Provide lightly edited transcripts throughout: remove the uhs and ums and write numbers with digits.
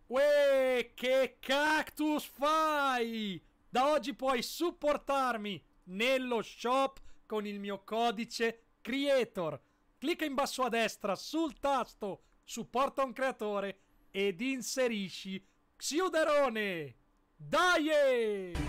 Uè, che cactus fai? Da oggi puoi supportarmi nello shop con il mio codice Creator. Clicca in basso a destra sul tasto Supporta un creatore ed inserisci Xiuderone. Dai!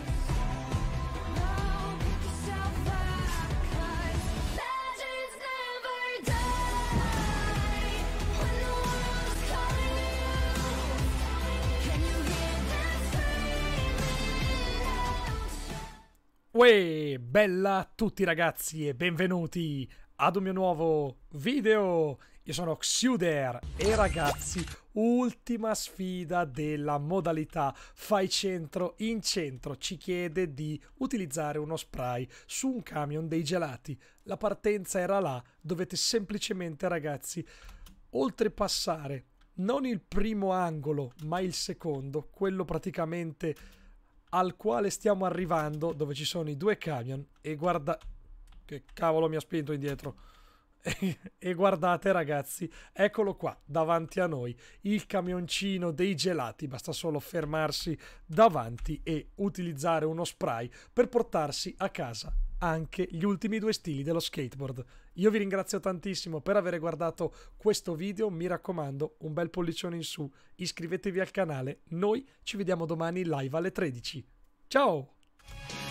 Uè, bella a tutti ragazzi e benvenuti ad un mio nuovo video. Io sono Xiuder e ragazzi, ultima sfida della modalità fai centro in centro. Ci chiede di utilizzare uno spray su un camion dei gelati. La partenza era là, dovete semplicemente ragazzi oltrepassare non il primo angolo ma il secondo, quello praticamente al quale stiamo arrivando, dove ci sono i due camion. E guarda che cavolo mi ha spinto indietro. E guardate ragazzi, eccolo qua davanti a noi, il camioncino dei gelati. Basta solo fermarsi davanti e utilizzare uno spray per portarsi a casa anche gli ultimi due stili dello skateboard. Io vi ringrazio tantissimo per aver guardato questo video, mi raccomando un bel pollicione in su, iscrivetevi al canale, noi ci vediamo domani live alle 13. Ciao!